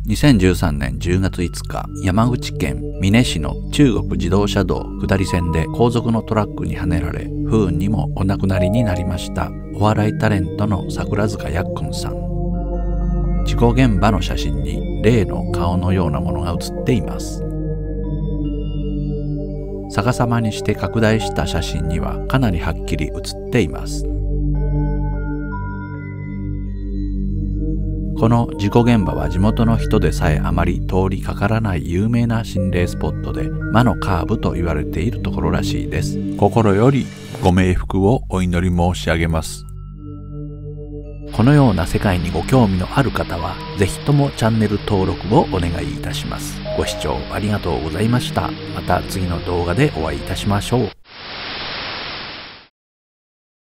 2013年10月5日、山口県美祢市の中国自動車道下り線で後続のトラックにはねられ、不運にもお亡くなりになりました。お笑いタレントの桜塚やっくんさん。事故現場の写真に霊の顔のようなものが写っています。逆さまにして拡大した写真にはかなりはっきり写っています。この事故現場は地元の人でさえあまり通りかからない有名な心霊スポットで、魔のカーブと言われているところらしいです。 心よりご冥福をお祈り申し上げます。 このような世界にご興味のある方は、ぜひともチャンネル登録をお願いいたします。ご視聴ありがとうございました。また次の動画でお会いいたしましょう。